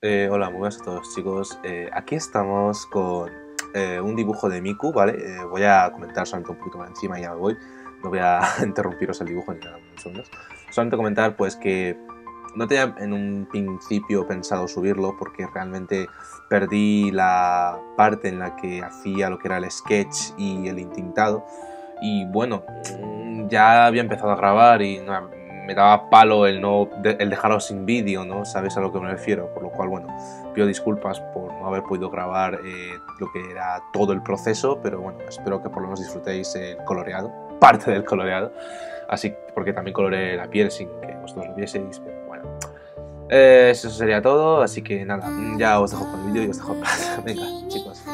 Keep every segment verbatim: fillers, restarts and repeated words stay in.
Eh, hola, muy buenas a todos, chicos. Eh, aquí estamos con eh, un dibujo de Miku, ¿vale? Eh, voy a comentar solamente un poquito por encima y ya me voy. No voy a interrumpiros el dibujo ni nada, unos segundos. Solamente comentar pues que no tenía en un principio pensado subirlo porque realmente perdí la parte en la que hacía lo que era el sketch y el intintado. Y bueno, ya había empezado a grabar y no, me daba palo el, no, de, el dejarlo sin vídeo, ¿no? ¿Sabes a lo que me refiero? Por lo cual, bueno, pido disculpas por no haber podido grabar eh, lo que era todo el proceso, pero bueno, espero que por lo menos disfrutéis el coloreado, parte del coloreado, así porque también coloreé la piel sin que vosotros lo vieseis, pero bueno. Eh, eso sería todo, así que nada, ya os dejo con el vídeo y os dejo en paz. Venga, chicos.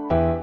Chao.